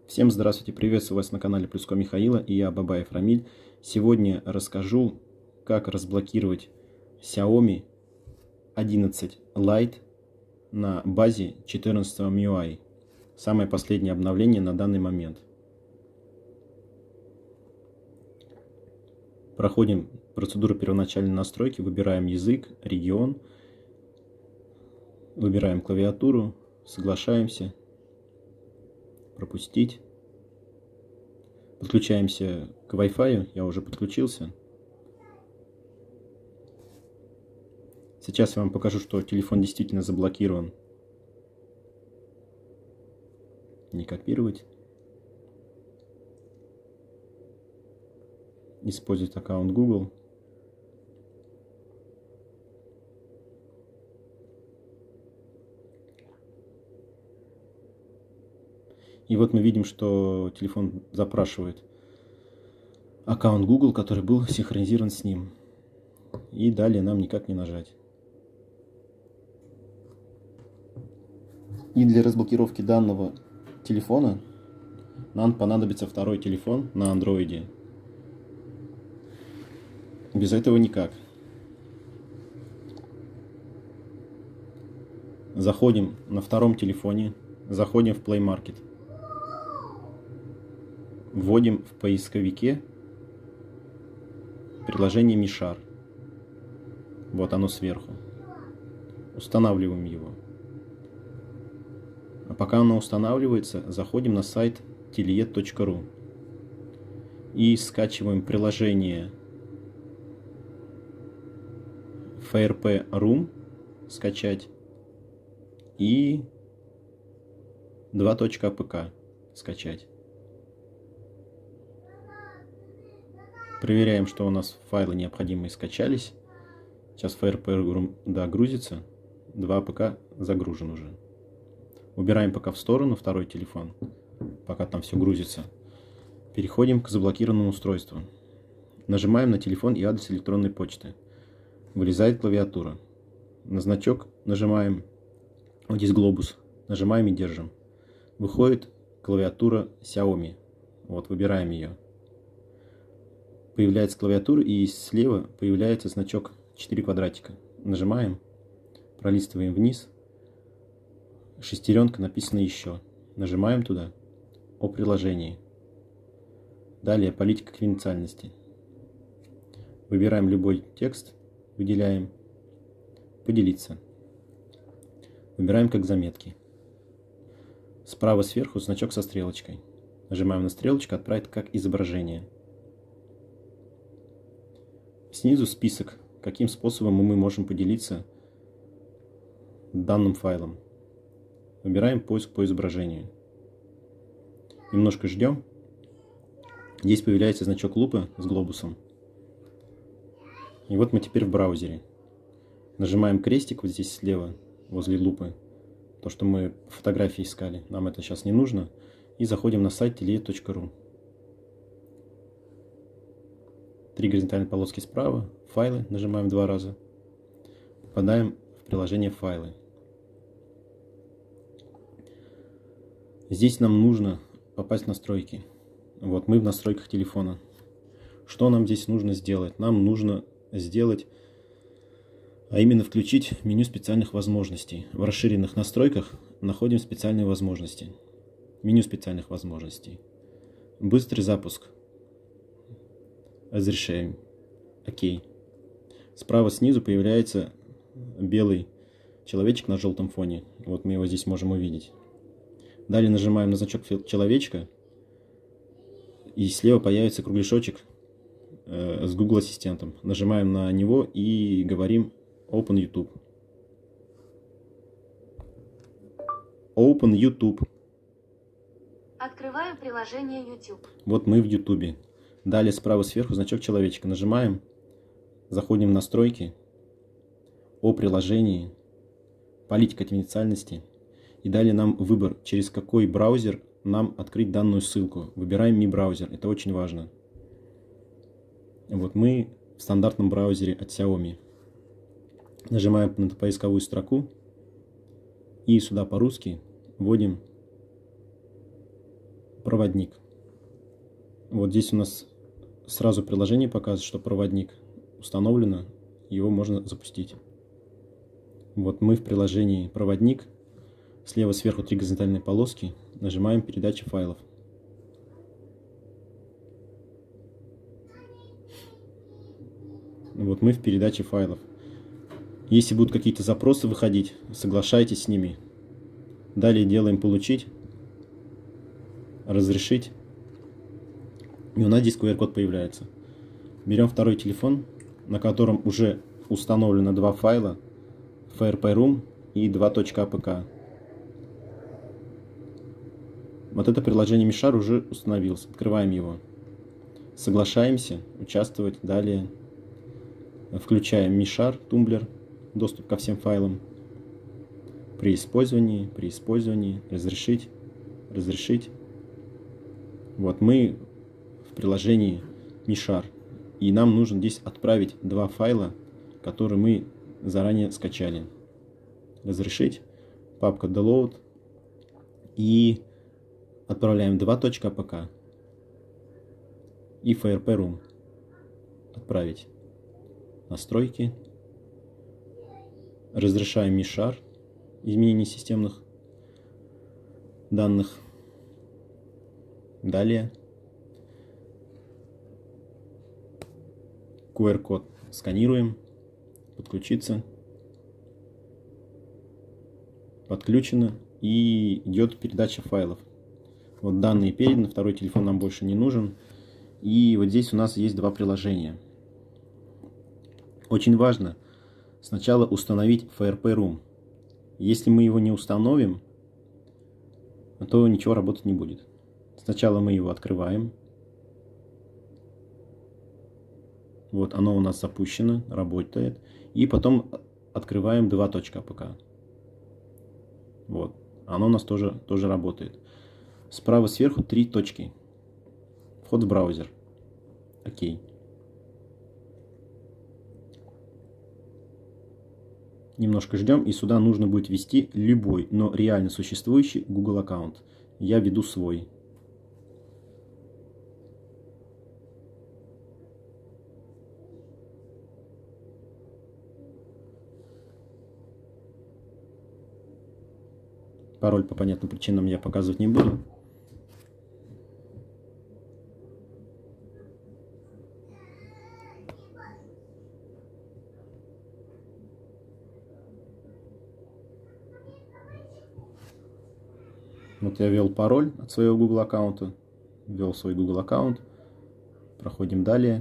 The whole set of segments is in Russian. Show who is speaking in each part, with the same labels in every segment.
Speaker 1: Всем здравствуйте, приветствую вас на канале Плюско Михаила и я, Бабаев Рамиль. Сегодня расскажу, как разблокировать Xiaomi 11 Lite на базе 14 MIUI. Самое последнее обновление на данный момент. Проходим процедуру первоначальной настройки, выбираем язык, регион, выбираем клавиатуру, соглашаемся. Пропустить. Подключаемся к Wi-Fi, я уже подключился. Сейчас я вам покажу, что телефон действительно заблокирован. Не копировать. Использовать аккаунт Google. И вот мы видим, что телефон запрашивает аккаунт Google, который был синхронизирован с ним. И далее нам никак не нажать. И для разблокировки данного телефона нам понадобится второй телефон на андроиде. Без этого никак. Заходим на втором телефоне, заходим в Play Market. Вводим в поисковике приложение Mishar. Вот оно сверху. Устанавливаем его. А пока оно устанавливается, заходим на сайт teliet.ru и скачиваем приложение FRP Room, скачать, и 2.apk скачать. Проверяем, что у нас файлы необходимые скачались. Сейчас FRP грузится. 2 АПК загружен уже. Убираем пока в сторону второй телефон, пока там все грузится. Переходим к заблокированному устройству. Нажимаем на телефон и адрес электронной почты. Вылезает клавиатура. На значок нажимаем. Вот здесь глобус. Нажимаем и держим. Выходит клавиатура Xiaomi. Вот, выбираем ее. Появляется клавиатура, и слева появляется значок 4 квадратика. Нажимаем, пролистываем вниз, шестеренка, написано «Еще». Нажимаем туда, о приложении. Далее политика конфиденциальности. Выбираем любой текст, выделяем, поделиться. Выбираем как заметки. Справа сверху значок со стрелочкой. Нажимаем на стрелочку, отправить как изображение. Снизу список, каким способом мы можем поделиться данным файлом. Выбираем поиск по изображению. Немножко ждем. Здесь появляется значок лупы с глобусом. И вот мы теперь в браузере. Нажимаем крестик вот здесь слева, возле лупы. То, что мы фотографии искали. Нам это сейчас не нужно. И заходим на сайт teliet.ru. 3 горизонтальные полоски справа, файлы, нажимаем 2 раза, попадаем в приложение файлы. Здесь нам нужно попасть в настройки. Вот мы в настройках телефона. Что нам здесь нужно сделать? Нам нужно сделать, а именно включить меню специальных возможностей. В расширенных настройках находим специальные возможности. Меню специальных возможностей. Быстрый запуск. Разрешаем. Окей. Справа снизу появляется белый человечек на желтом фоне. Вот мы его здесь можем увидеть. Далее нажимаем на значок человечка. И слева появится кругляшочек с Google Ассистентом. Нажимаем на него и говорим Open YouTube. Open YouTube.
Speaker 2: Открываю приложение YouTube.
Speaker 1: Вот мы в YouTube. Далее справа сверху значок человечка. Нажимаем, заходим в настройки, о приложении, политика конфиденциальности. И далее нам выбор, через какой браузер нам открыть данную ссылку. Выбираем Mi браузер, это очень важно. Вот мы в стандартном браузере от Xiaomi. Нажимаем на поисковую строку и сюда по-русски вводим проводник. Вот здесь у нас сразу приложение показывает, что проводник установлено, его можно запустить. Вот мы в приложении проводник, слева сверху 3 горизонтальные полоски, нажимаем передача файлов. Вот мы в передаче файлов. Если будут какие-то запросы выходить, соглашайтесь с ними. Далее делаем получить, разрешить. И у нас здесь QR-код появляется. Берем второй телефон, на котором уже установлено два файла, FRP-Room и 2.apk. Вот это приложение Mishar уже установилось. Открываем его. Соглашаемся участвовать. Далее включаем Mishar, тумблер, доступ ко всем файлам. При использовании, разрешить, разрешить. Вот мы в приложении Mishar. И нам нужно здесь отправить два файла, которые мы заранее скачали. Разрешить, папка download, и отправляем 2.apk и FRP-Room. Отправить. Настройки. Разрешаем Mishar, изменение системных данных. Далее QR-код сканируем, подключиться, подключено, и идет передача файлов. Вот данные переданы, второй телефон нам больше не нужен. И вот здесь у нас есть два приложения. Очень важно сначала установить FRP-Room. Если мы его не установим, то ничего работать не будет. Сначала мы его открываем. Вот оно у нас запущено, работает. И потом открываем 2.apk. Вот. Оно у нас тоже работает. Справа сверху 3 точки. Вход в браузер. Окей. Немножко ждем, и сюда нужно будет ввести любой, но реально существующий Google аккаунт. Я введу свой. Пароль по понятным причинам я показывать не буду. Вот я ввел пароль от своего Google аккаунта. Ввел свой Google аккаунт. Проходим далее.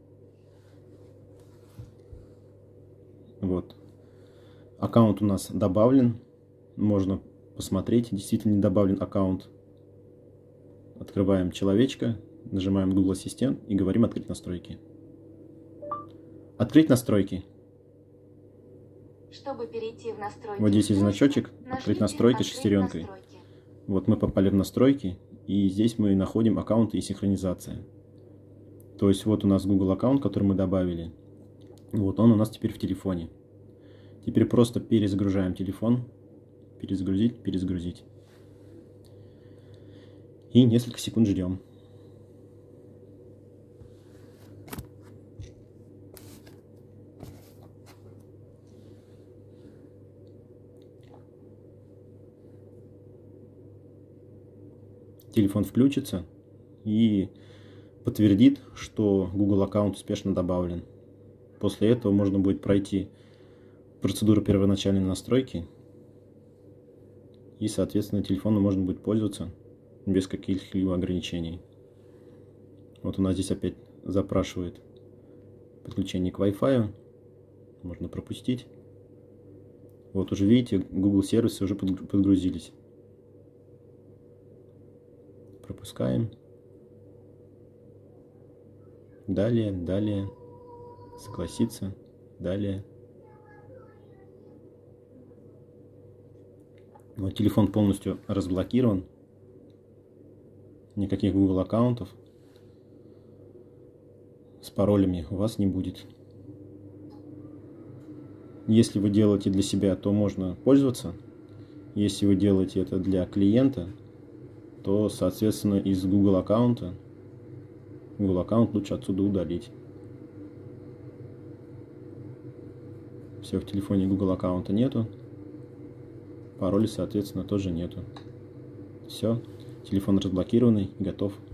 Speaker 1: Вот. Аккаунт у нас добавлен. Можно посмотреть, действительно добавлен аккаунт. Открываем человечка, нажимаем Google Ассистент и говорим «Открыть настройки». Открыть настройки.
Speaker 2: Чтобы перейти в настройки,
Speaker 1: вот здесь есть значочек «Открыть настройки» шестеренкой. Вот мы попали в настройки, и здесь мы находим аккаунты и синхронизация. То есть вот у нас Google аккаунт, который мы добавили. Вот он у нас теперь в телефоне. Теперь просто перезагружаем телефон. Перезагрузить. И несколько секунд ждем. Телефон включится и подтвердит, что Google аккаунт успешно добавлен. После этого можно будет пройти процедуру первоначальной настройки. И, соответственно, телефоном можно будет пользоваться без каких-либо ограничений. Вот у нас здесь опять запрашивает подключение к Wi-Fi. Можно пропустить. Вот уже видите, Google сервисы уже подгрузились. Пропускаем. Далее. Согласиться. Далее. Вот телефон полностью разблокирован. Никаких Google аккаунтов с паролями у вас не будет. Если вы делаете для себя, то можно пользоваться. Если вы делаете это для клиента, то, соответственно, из Google аккаунта, Google аккаунт лучше отсюда удалить. Все, в телефоне Google аккаунта нету. Пароля, соответственно, тоже нету. Все, телефон разблокированный, готов.